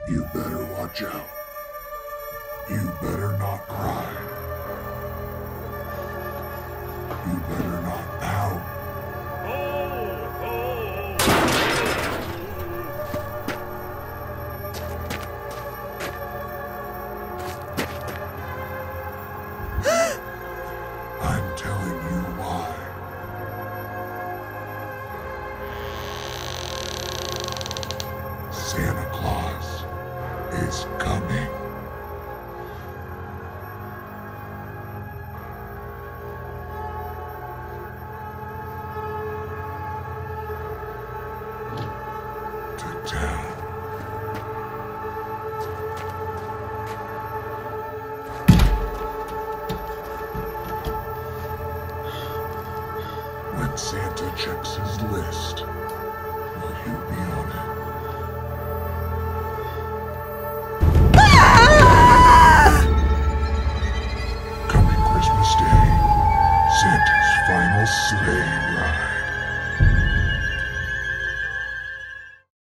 You better watch out. You better not cry. You better not pout. I'm telling you why. Santa Claus is coming. To town. When Santa checks his list, will you be on it? Coming Christmas Day, Santa's final sleigh.